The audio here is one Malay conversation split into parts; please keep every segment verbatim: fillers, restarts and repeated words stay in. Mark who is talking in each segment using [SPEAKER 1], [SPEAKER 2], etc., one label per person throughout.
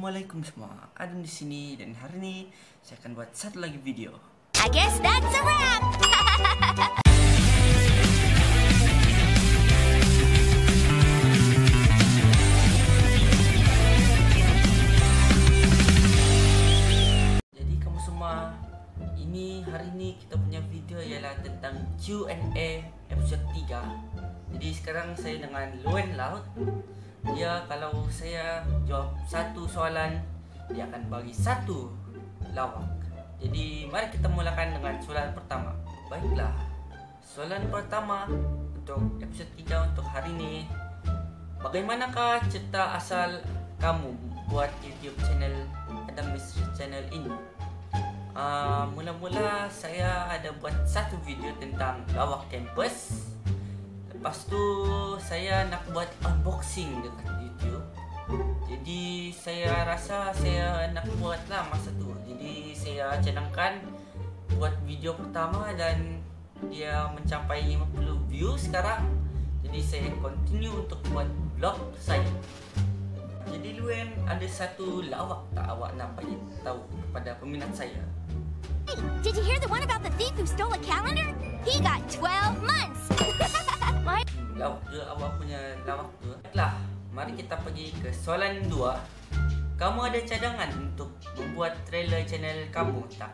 [SPEAKER 1] Assalamualaikum semua. Adam di sini dan hari ini saya akan buat satu lagi video.
[SPEAKER 2] I guess that's a wrap.
[SPEAKER 1] Jadi kamu semua, ini hari ini kita punya video ialah tentang Q and A episode tiga. Jadi sekarang saya dengan Luen Laut. Dia kalau saya jawab satu soalan, dia akan bagi satu lawak. Jadi mari kita mulakan dengan soalan pertama. Baiklah, soalan pertama untuk episode tiga untuk hari ini. Bagaimanakah cerita asal kamu buat YouTube channel Adam Mystery Channel ini? Uh, mula-mula saya ada buat satu video tentang lawak campus. Lepas tu saya nak buat unboxing dekat YouTube. Jadi saya rasa saya nak buat lah masa tu. Jadi saya cadangkan buat video pertama dan dia mencapai lima puluh view sekarang. Jadi saya continue untuk buat vlog saya. Jadi Luen, ada satu lawak tak awak nak bagi tahu kepada peminat saya?
[SPEAKER 2] Hey, did you hear the one about the thief who stole a calendar? He got twelve months. What?
[SPEAKER 1] Lawak ke awak punya lawak tu? Baiklah, mari kita pergi ke soalan dua. Kamu ada cadangan untuk membuat trailer channel kamu tak?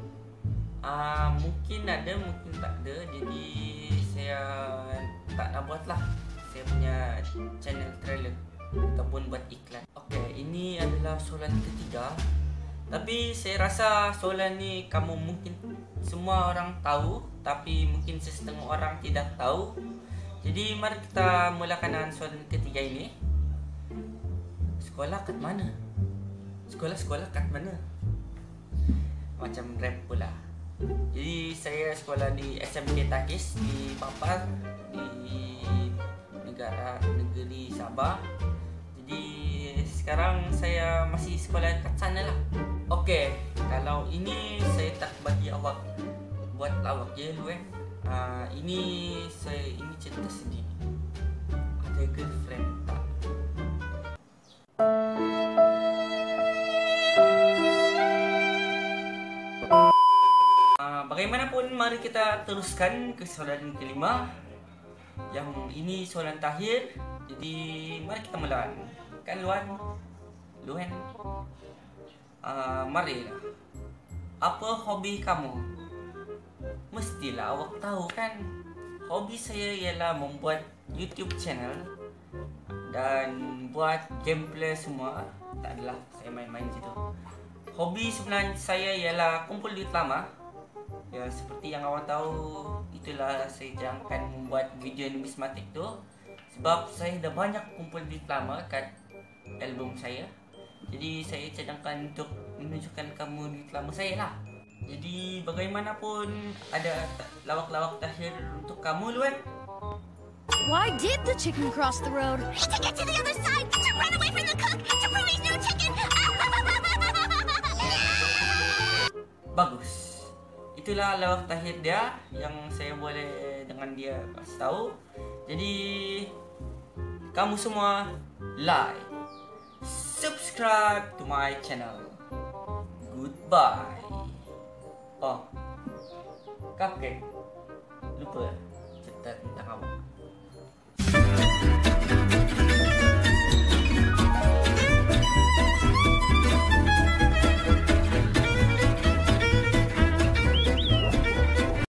[SPEAKER 1] Uh, mungkin ada, mungkin tak ada. Jadi saya tak nak buat lah saya punya channel trailer ataupun buat iklan. Okey, ini adalah soalan ketiga. Tapi saya rasa soalan ni kamu mungkin semua orang tahu, tapi mungkin sesetengah orang tidak tahu. Jadi mari kita mulakan dengan soalan ketiga ini. Sekolah kat mana? Sekolah-sekolah kat mana? Macam rap pula. Jadi saya sekolah di S M K Takis di Papar, di negara negeri Sabah. Jadi sekarang saya masih sekolah kat sana lah. Okey, kalau ini saya tak bagi awak buat lawak je lu eh. Uh, ini saya ini cerita sendiri. Ada girlfriend tak? Uh, bagaimanapun, mari kita teruskan ke soalan kelima. Yang ini soalan terakhir. Jadi mari kita mulakan. Kan Luan? Luen? Uh, mari lah. Apa hobi kamu? Mestilah awak tahu kan, hobi saya ialah membuat YouTube channel dan buat gameplay semua. Tak adalah saya main-main situ. Hobi sebenarnya saya ialah kumpul duit lama. Ya, seperti yang awak tahu, itulah saya jangankan membuat video numismatik tu. Sebab saya dah banyak kumpul duit lama kat album saya. Jadi saya cadangkan untuk menunjukkan kamu duit lama saya lah. Jadi bagaimanapun, ada lawak-lawak terakhir untuk kamu Luen.
[SPEAKER 2] Why did the chicken cross the road? To get to the other side, to run away from the cook, to prove he's no chicken.
[SPEAKER 1] Bagus. Itulah lawak terakhir dia yang saya boleh dengan dia kasih tahu. Jadi kamu semua like, subscribe to my channel. Goodbye. Oh, cupcake. Lupa.